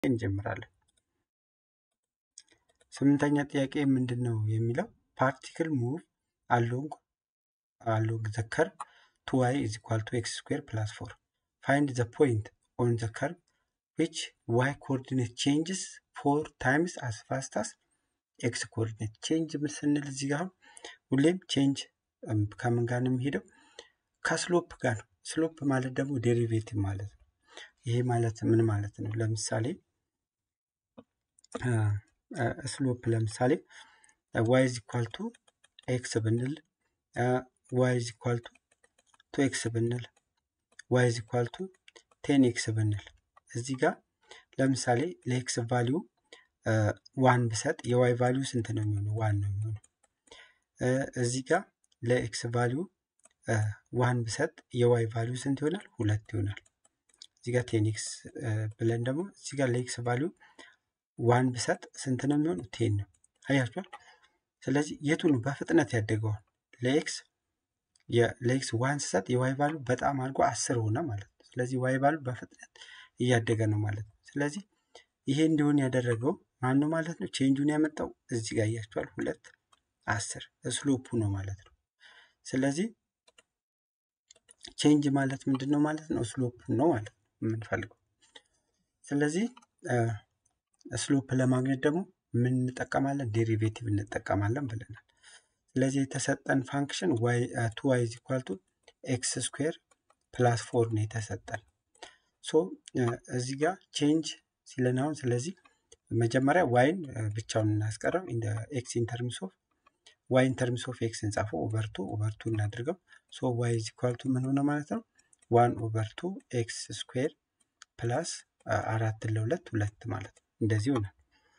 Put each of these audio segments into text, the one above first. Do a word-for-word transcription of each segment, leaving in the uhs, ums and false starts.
እንጀምራለን። ስምንተኛ ጥያቄ ምንድነው የሚለው ፓርቲክል ሙቭ along along the curve two y is equal to x square plus four. Find the point on the curve which y coordinate changes four times as fast as x coordinate. change ምን ስንል እዚህ ጋር ሁሌም change ከምን ጋር ነው የሚሄደው? ከስሎፕ ጋር ነው። ስሎፕ ማለት ደግሞ ዴሪቬቲቭ ማለት ነው። ይሄ ማለት ምን ማለት ነው? ለምሳሌ ስሎፕ ለምሳሌ y is equal to x ብንል y is equal to two x ብንል y is equal to ten x ብንል እዚህ ጋር ለምሳሌ ለx ቫልዩ one ብሰጥ የy ቫልዩ ስንት ነው የሚሆነው? one ነው የሚሆነው። እዚህ ጋር ለx ቫልዩ one ብሰጥ የy ቫልዩ ስንት ይሆናል? ሁለት ይሆናል። እዚህ ጋር ten x ብለን ደግሞ እዚህ ጋር ለx ቫልዩ one ብሰጥ ስንት ነው የሚሆነው? ten ነው። አያችኋል? ስለዚህ የቱ ነው በፍጥነት ያደገው? ለx የለx one ሰጥ የy ቫልዩ በጣም አድርጎ አስር ሆነ ማለት ነው። ስለዚህ y ቫልዩ በፍጥነት እያደገ ነው ማለት ነው። ስለዚህ ይሄ እንዲሆን ያደረገው ማን ነው ማለት ነው? ቼንጁን ያመጣው እዚህ ጋር ያያችኋል ሁለት አስር ስሎፑ ነው ማለት ነው። ስለዚህ ቼንጅ ማለት ምንድነው ማለት ነው? ስሎፑ ነው ማለት ነው የምንፈልገው። ስለዚህ ስሎፕ ለማግኘት ደግሞ ምን እንጠቀማለን? ዴሪቬቲቭ እንጠቀማለን ብለናል። ስለዚህ የተሰጠን ፋንክሽን y two y is equal to x square plus four ነው የተሰጠን። ሶ እዚህ ጋር ቼንጅ ሲለናው ስለዚህ መጀመሪያ y ብቻውን እናስቀረው in the x in terms of y in terms of x እንጻፈው over two over two እናድርገው። ሶ y is equal to ምን ሆነ ማለት ነው? one over two x square plus አራት ለሁለት ሁለት ማለት ነው። እንደዚህ ሆነ።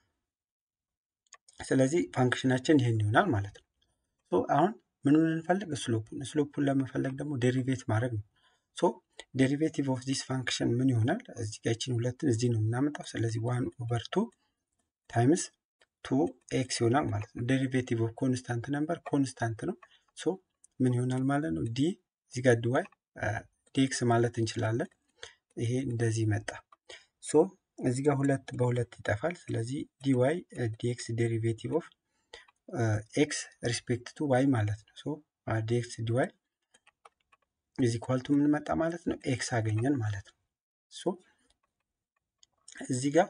ስለዚህ ፋንክሽናችን ይሄን ይሆናል ማለት ነው። ሶ አሁን ምኑን እንፈልግ? ስሎፑን። ስሎፑን ለመፈለግ ደግሞ ዴሪቬት ማድረግ ነው። ሶ ዴሪቬቲቭ ኦፍ ዲስ ፋንክሽን ምን ይሆናል? እዚህ ጋር እቺን ሁለትን እዚህ ነው የምናመጣው። ስለዚህ one over two times two x ይሆናል ማለት ነው። ዴሪቬቲቭ ኦፍ ኮንስታንት ነምበር ኮንስታንት ነው። ሶ ምን ይሆናል ማለት ነው? ዲ እዚህ ጋር dy dx ማለት እንችላለን። ይሄ እንደዚህ መጣ። ሶ እዚህ ጋር ሁለት በሁለት ይጠፋል። ስለዚህ dy dx ዴሪቬቲቭ ኦፍ x ሪስፔክት ቱ y ማለት ነው። ሶ dx dy is equal to ምን መጣ ማለት ነው? x አገኘን ማለት ነው። ሶ እዚህ ጋር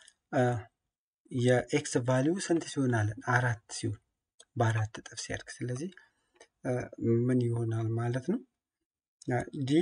የx ቫልዩ ስንት ሲሆን አለን? አራት ሲሆን በአራት እጥፍ ሲያድግ ስለዚህ ምን ይሆናል ማለት ነው? dy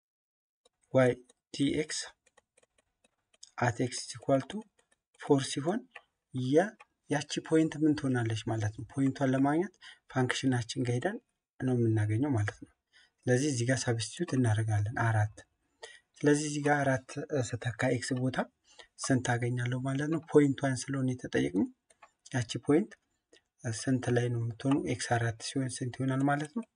dx at x is equal to four ሲሆን ያ ያቺ ፖይንት ምን ትሆናለች ማለት ነው? ፖይንቷን ለማግኘት ፋንክሽናችን ጋር ሄደን ነው የምናገኘው ማለት ነው። ስለዚህ እዚህ ጋር ሰብስቲዩት እናደርጋለን አራት። ስለዚህ እዚህ ጋር አራት ስተካ ኤክስ ቦታ ስንት አገኛለሁ ማለት ነው? ፖይንቷን ስለሆነ የተጠየቅነው ያቺ ፖይንት ስንት ላይ ነው የምትሆነው? ኤክስ አራት ሲሆን ስንት ይሆናል ማለት ነው?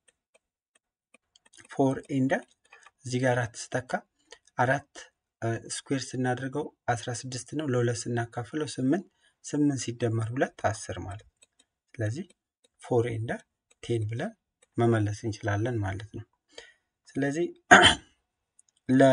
ፎር ኤንድ እዚህ ጋር አራት ስተካ አራት ስኩዌር ስናደርገው አስራ ስድስት ነው። ለሁለት ስናካፍለው ስምንት ስምንት ሲደመር ሁለት አስር ማለት ነው። ስለዚህ ፎር ኤንድ ቴን ብለን መመለስ እንችላለን ማለት ነው። ስለዚህ ለ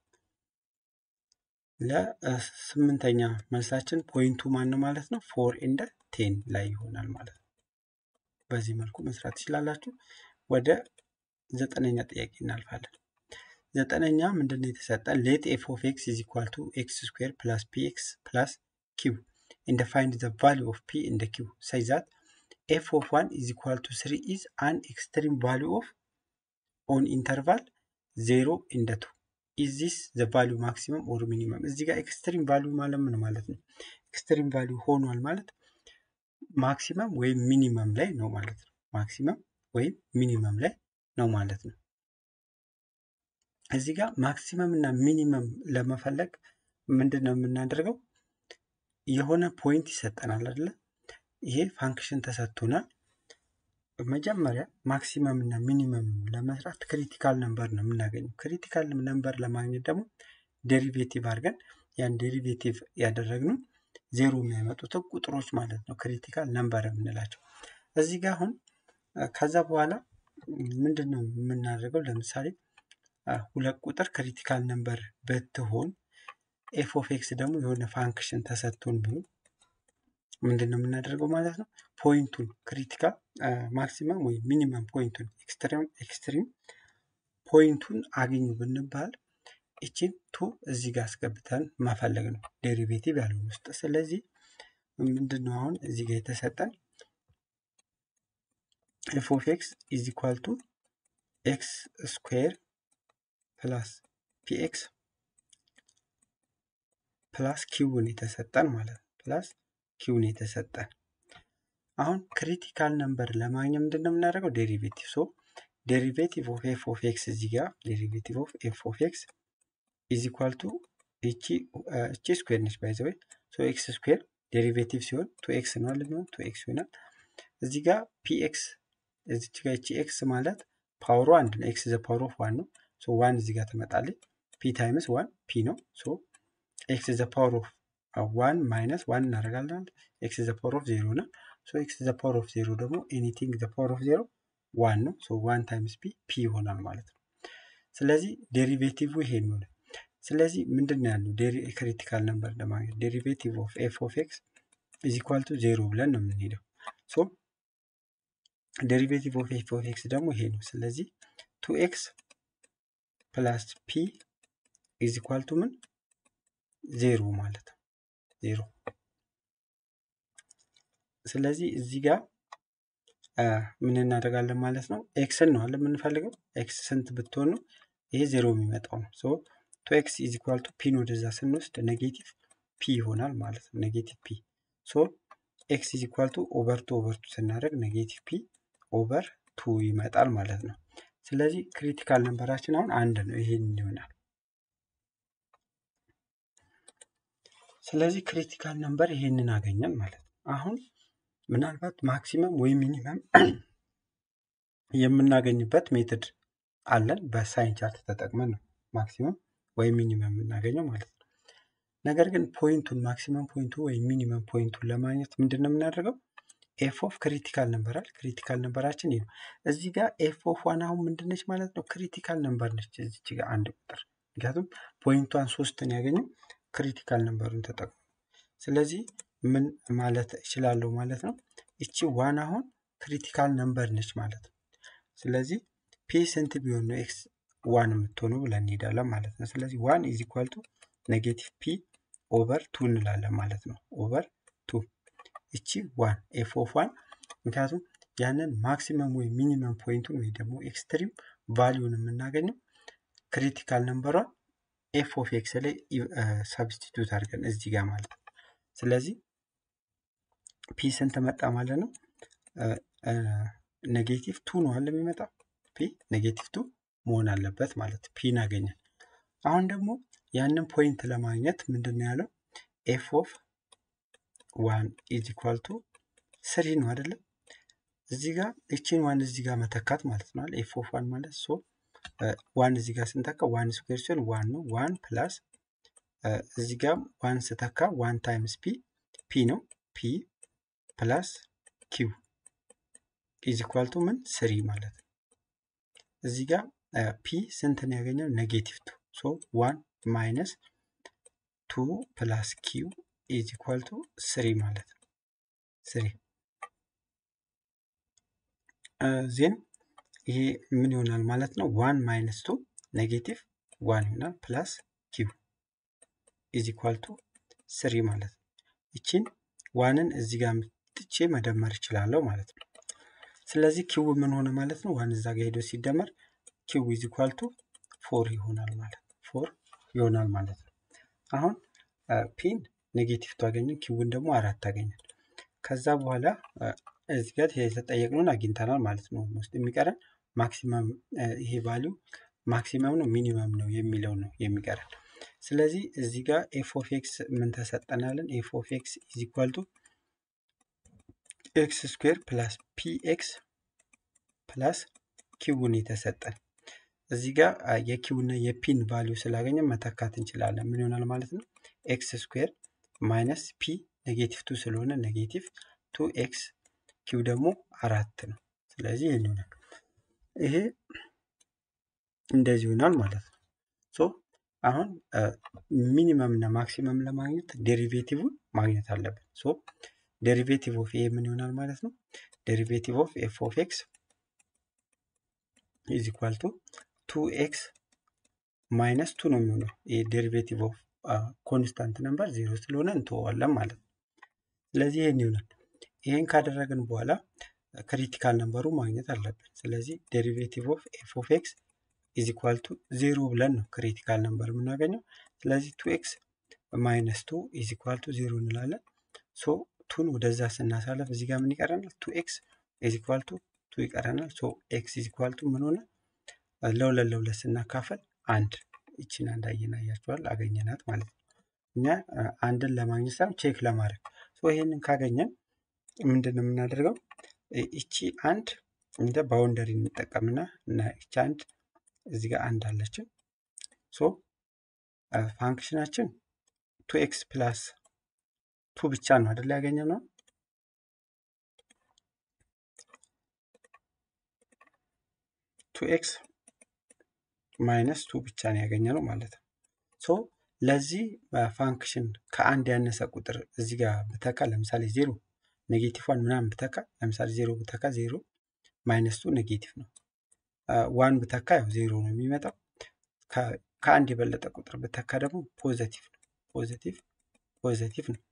ለስምንተኛ መልሳችን ፖይንቱ ማን ነው ማለት ነው? ፎር ኤንድ ቴን ላይ ይሆናል ማለት ነው። በዚህ መልኩ መስራት ትችላላችሁ። ወደ ዘጠነኛ ጥያቄ እናልፋለን። ዘጠነኛ ምንድነው የተሰጠን? let f of x is equal to x square plus px plus q and find the value of p in the q such that f of one is equal to three is an extreme value of on interval zero and two. Is this the value maximum or minimum? እዚህ ጋር ኤክስትሪም ቫልዩ ማለት ምን ማለት ነው? ኤክስትሪም ቫልዩ ሆኗል ማለት ማክሲመም ወይም ሚኒመም ላይ ነው ማለት ነው። ማክሲመም ወይም ሚኒመም ላይ ነው ማለት ነው። እዚህ ጋር ማክሲመም እና ሚኒመም ለመፈለግ ምንድነው የምናደርገው? የሆነ ፖይንት ይሰጠናል አይደለ? ይሄ ፋንክሽን ተሰጥቶናል። መጀመሪያ ማክሲመም እና ሚኒመም ለመስራት ክሪቲካል ነምበር ነው የምናገኘው። ክሪቲካል ነምበር ለማግኘት ደግሞ ዴሪቬቲቭ አድርገን ያን ዴሪቬቲቭ ያደረግነው ዜሮ የሚያመጡት ቁጥሮች ማለት ነው ክሪቲካል ነምበር የምንላቸው። እዚህ ጋር አሁን ከዛ በኋላ ምንድነው የምናደርገው? ለምሳሌ ሁለት ቁጥር ክሪቲካል ነምበር ብትሆን ኤፍ ኦፍ ኤክስ ደግሞ የሆነ ፋንክሽን ተሰጥቶን ቢሆን ምንድነው የምናደርገው ማለት ነው? ፖይንቱን ክሪቲካል ማክሲመም ወይ ሚኒመም ፖይንቱን ኤክስትሪም ኤክስትሪም ፖይንቱን አግኙ ብንባል እቺን ቱ እዚህ ጋር አስገብተን መፈለግ ነው ዴሪቬቲቭ ያለው ውስጥ። ስለዚህ ምንድነው አሁን እዚህ ጋር የተሰጠን ኤፍ ኦፍ ኤክስ ኢዝ ኢኳል ቱ ኤክስ ስኩዌር ፕላስ ፒኤክስ ፕላስ ኪውን የተሰጠን ማለት ነው። ፕላስ ኪውን የተሰጠን አሁን ክሪቲካል ነምበር ለማግኘት ምንድነው የምናደርገው? ዴሪቬቲቭ ሶ ዴሪቬቲቭ ኦፍ ኤፍ ኦፍ ኤክስ እዚህ ጋር ዴሪቬቲቭ ኦፍ ኤፍ ኦፍ ኤክስ ኢዝ ኢኳል ቱ እቺ እቺ ስኩዌር ነች ባይ ዘ ወይ ሶ ኤክስ ስኩዌር ዴሪቬቲቭ ሲሆን ቱ ኤክስ ነው አይደል? ቱ ኤክስ ይሆናል። እዚህ ጋር ፒኤክስ እዚች ጋር እቺ ኤክስ ማለት ፓወሩ አንድ ነው። ኤክስ ዘ ፓወር ኦፍ ዋን ነው። ሶ ዋን እዚህ ጋር ትመጣለች። ፒ ታይምስ ዋን ፒ ነው። ሶ ኤክስ ዘ ፓወር ኦፍ ዋን ማይነስ ዋን እናደርጋለን። ኤክስ ዘ ፓወር ኦፍ ዜሮ ነው። ሶ ኤክስ ዘ ፓወር ኦፍ ዜሮ ደግሞ ኤኒቲንግ ዘ ፓወር ኦፍ ዜሮ ዋን ነው። ሶ ዋን ታይምስ ፒ ፒ ይሆናል ማለት ነው። ስለዚህ ዴሪቬቲቭ ይሄ ነው። ስለዚህ ምንድነው ያለው ክሪቲካል ነምበር ለማግኘት ዴሪቬቲቭ ኦፍ ኤፍ ኦፍ ኤክስ ኢዝ ኢኳል ቱ ዜሮ ብለን ነው የምንሄደው። ሶ ዴሪቬቲቭ ኦፍ ኤፍ ኦፍ ኤክስ ደግሞ ይሄ ነው። ስለዚህ ቱ ኤክስ ፕላስ ፒ ኢዝ ኢኳል ቱ ምን ዜሮ ማለት ነው። ዜሮ። ስለዚህ እዚህ ጋር ምን እናደርጋለን ማለት ነው? ኤክስን ነው አለ የምንፈልገው። ኤክስ ስንት ብትሆን ነው ይሄ ዜሮ የሚመጣው ነው። ሶ ቱ ኤክስ ኢዝ ኢኳል ቱ ፒ ነው ወደዛ ስንወስድ ኔጌቲቭ ፒ ይሆናል ማለት ነው። ኔጌቲቭ ፒ ሶ ኤክስ ኢዝ ኢኳል ቱ ኦቨር ቱ ኦቨር ቱ ስናደርግ ኔጌቲቭ ፒ ኦቨር ቱ ይመጣል ማለት ነው። ስለዚህ ክሪቲካል ነምበራችን አሁን አንድ ነው። ይሄን ይሆናል። ስለዚህ ክሪቲካል ነምበር ይሄንን አገኘን ማለት ነው። አሁን ምናልባት ማክሲመም ወይ ሚኒመም የምናገኝበት ሜተድ አለን። በሳይን ቻርት ተጠቅመን ነው ማክሲመም ወይ ሚኒመም የምናገኘው ማለት ነው። ነገር ግን ፖይንቱን ማክሲመም ፖይንቱ ወይ ሚኒመም ፖይንቱን ለማግኘት ምንድነው የምናደርገው? ኤፍ ኦፍ ክሪቲካል ነምበር አለ። ክሪቲካል ነምበራችን ይሄ ነው። እዚህ ጋር ኤፍ ኦፍ ዋን አሁን ምንድነች ማለት ነው? ክሪቲካል ነምበር ነች። እዚች ጋር አንድ ቁጥር ምክንያቱም ፖይንቷን ሶስትን ያገኘው ክሪቲካል ነምበሩን ተጠቅሞ። ስለዚህ ምን ማለት እችላለሁ ማለት ነው? እቺ ዋን አሁን ክሪቲካል ነምበር ነች ማለት ነው። ስለዚህ ፒ ስንት ቢሆን ነው ኤክስ ዋን የምትሆነው ብለን እንሄዳለን ማለት ነው። ስለዚህ ዋን ኢዝ ኢኳል ቱ ኔጌቲቭ ፒ ኦቨር ቱ እንላለን ማለት ነው። ኦቨር ቱ እቺ ዋን ኤፍ ኦፍ ዋን ምክንያቱም ያንን ማክሲመም ወይ ሚኒመም ፖይንቱን ወይ ደግሞ ኤክስትሪም ቫልዩን የምናገኘው ክሪቲካል ነምበሯን ኤፍ ኦፍ ኤክስ ላይ ሰብስቲቱት አድርገን እዚህ ጋር ማለት ነው። ስለዚህ ፒ ስንት መጣ ማለት ነው? ኔጌቲቭ ቱ ነው አለ የሚመጣው። ፒ ኔጌቲቭ ቱ መሆን አለበት ማለት ፒን አገኘን። አሁን ደግሞ ያንን ፖይንት ለማግኘት ምንድነው ያለው? ኤፍ ኦፍ ዋን ኢዝ ኢኳል ቱ ስሪ ነው አይደለም? እዚህ ጋር እቺን ዋን እዚህ ጋር መተካት ማለት ነው። ኤፍ ኦፍ ዋን ማለት ሶ ዋን እዚህ ጋር ስንተካ ዋን ስኩዌር ሲሆን ዋን ነው። ዋን ፕላስ እዚህ ጋር ዋን ስተካ ዋን ታይምስ ፒ ፒ ነው። ፒ ፕላስ ኪው ኢዝ ኢኳል ቱ ምን ስሪ ማለት ነው። እዚህ ጋር ፒ ስንት ነው ያገኘው? ኔጌቲቭ ቱ ሶ ዋን ማይነስ ቱ ፕላስ ኪው ኢዝ ኢኳል ቱ ስሪ ማለት ነው። ስሪ ዜን ይሄ ምን ይሆናል ማለት ነው? ዋን ማይነስ ቱ ኔጌቲቭ ዋን ይሆናል ፕላስ ኪው ኢዝ ኢኳል ቱ ስሪ ማለት ነው። እቺን ዋንን እዚህ ጋር ምጥቼ መደመር እችላለሁ ማለት ነው። ስለዚህ ኪው ምን ሆነ ማለት ነው? ዋን እዛ ጋር ሄዶ ሲደመር ኪው ኢዝ ኢኳል ቱ ፎር ይሆናል ማለት ነው። ፎር ይሆናል ማለት ነው። አሁን ፒን ኔጌቲቭ ታገኘን፣ ኪውን ደግሞ አራት ታገኘን። ከዛ በኋላ እዚህ ጋር የተጠየቅነውን አግኝተናል ማለት ነው። ውስጥ የሚቀረን ማክሲመም ይሄ ቫልዩ ማክሲመም ነው ሚኒመም ነው የሚለው ነው የሚቀረን። ስለዚህ እዚህ ጋር ኤፍ ኦፍ ኤክስ ምን ተሰጠናልን? ኤፍ ኦፍ ኤክስ ኢዝ ኢኳል ቱ ኤክስ ስኩዌር ፕላስ ፒ ኤክስ ፕላስ ኪውን የተሰጠን። እዚህ ጋር የኪውና የፒን ቫልዩ ስላገኘን መተካት እንችላለን። ምን ይሆናል ማለት ነው? ኤክስ ስኩዌር ማይነስ ፒ ኔጌቲቭ ቱ ስለሆነ ኔጌቲቭ ቱ ኤክስ ኪው ደግሞ አራት ነው። ስለዚህ ይሄን ይሆናል። ይሄ እንደዚህ ይሆናል ማለት ነው። ሶ አሁን ሚኒመም እና ማክሲመም ለማግኘት ዴሪቬቲቭን ማግኘት አለብን። ሶ ዴሪቬቲቭ ኦፍ ኤ ምን ይሆናል ማለት ነው? ዴሪቬቲቭ ኦፍ ኤፍ ኦፍ ኤክስ ኢዝ ኢኳል ቱ ቱ ኤክስ ማይነስ ቱ ነው የሚሆነው። ይሄ ዴሪቬቲቭ ኦፍ ኮንስታንት ነምበር ዜሮ ስለሆነ እንተዋለን ማለት ነው። ስለዚህ ይሄን ይሆናል። ይሄን ካደረግን በኋላ ክሪቲካል ነምበሩ ማግኘት አለብን። ስለዚህ ዴሪቬቲቭ ኦፍ ኤፍ ኦፍ ኤክስ ኢዝ ኢኳል ቱ ዜሮ ብለን ነው ክሪቲካል ነምበር የምናገኘው። ስለዚህ ቱ ኤክስ ማይነስ ቱ ኢዝ ኢኳል ቱ ዜሮ እንላለን። ሶ ቱን ወደዛ ስናሳለፍ እዚህ ጋር ምን ይቀረናል? ቱ ኤክስ ኢዝ ኢኳል ቱ ቱ ይቀረናል። ሶ ኤክስ ኢዝ ኢኳል ቱ ምን ሆነ? ለሁለት ለሁለት ስናካፈል አንድ። ይቺን አንድ አየናያችኋል አገኘናት ማለት ነው። እኛ አንድን ለማግኘት ሳይሆን ቼክ ለማድረግ። ሶ ይሄንን ካገኘን ምንድን ነው የምናደርገው? ይቺ አንድ እንደ ባውንደሪ እንጠቀምና እና ይቺ አንድ እዚህ ጋር አንድ አለችን። ሶ ፋንክሽናችን ቱ ኤክስ ፕላስ ቱ ብቻ ነው አይደል ያገኘነው? ቱ ኤክስ ማይነስ ቱ ብቻ ነው ያገኘነው ማለት ነው። ሶ ለዚህ ፋንክሽን ከአንድ ያነሰ ቁጥር እዚህ ጋር ብተካ ለምሳሌ ዜሮ ኔጌቲቭ ዋን ምናምን ብተካ ለምሳሌ ዜሮ ብተካ ዜሮ ማይነስ ቱ ኔጌቲቭ ነው። ዋን ብተካ ያው ዜሮ ነው የሚመጣው። ከአንድ የበለጠ ቁጥር ብተካ ደግሞ ፖዚቲቭ ነው። ፖዚቲቭ ፖዚቲቭ ነው።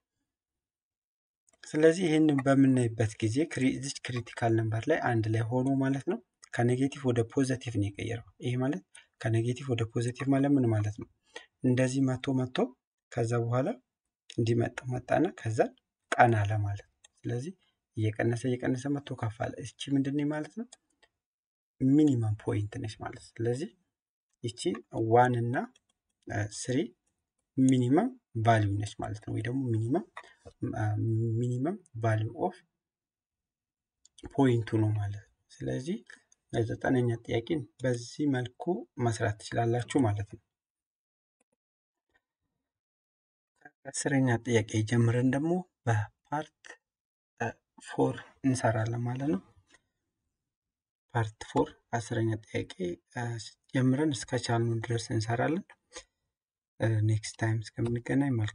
ስለዚህ ይህንን በምናይበት ጊዜ እዚች ክሪቲካል ነምበር ላይ አንድ ላይ ሆኖ ማለት ነው ከኔጌቲቭ ወደ ፖዚቲቭ ነው የቀየረው። ይሄ ማለት ከኔጌቲቭ ወደ ፖዚቲቭ ማለት ምን ማለት ነው? እንደዚህ መቶ መቶ ከዛ በኋላ እንዲመጣ መጣና ከዛ ቀና አለ ማለት ነው። ስለዚህ እየቀነሰ እየቀነሰ መቶ ከፍ አለ። እቺ ምንድነው ማለት ነው? ሚኒመም ፖይንት ነች ማለት ነው። ስለዚህ እቺ ዋን እና ስሪ ሚኒመም ቫልዩ ነች ማለት ነው። ወይ ደግሞ ሚኒመም ሚኒመም ቫልዩ ኦፍ ፖይንቱ ነው ማለት ነው። ስለዚህ ዘጠነኛ ጥያቄን በዚህ መልኩ መስራት ትችላላችሁ ማለት ነው። አስረኛ ጥያቄ ጀምረን ደግሞ በፓርት ፎር እንሰራለን ማለት ነው። ፓርት ፎር አስረኛ ጥያቄ ጀምረን እስከ ቻልነው ድረስ እንሰራለን። ኔክስት ታይም እስከምንገናኝ መልካም